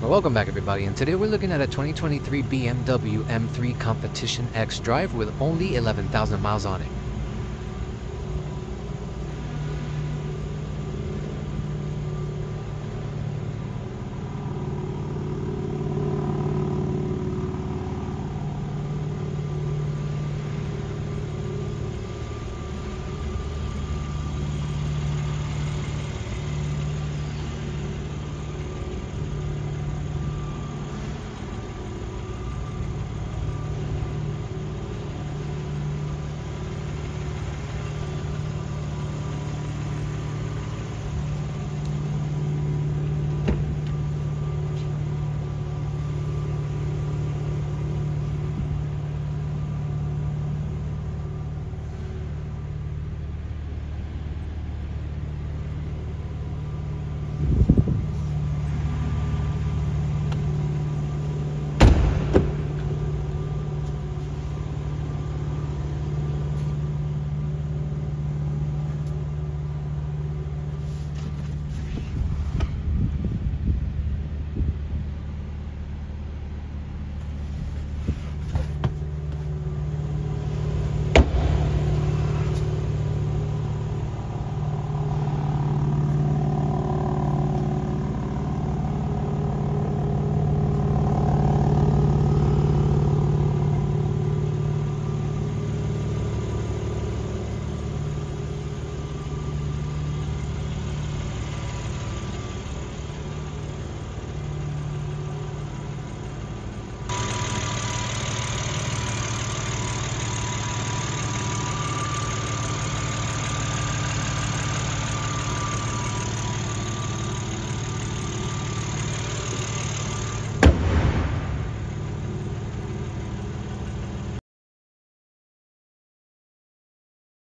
Well, welcome back everybody, and today we're looking at a 2023 BMW M3 Competition X Drive with only 11,000 miles on it.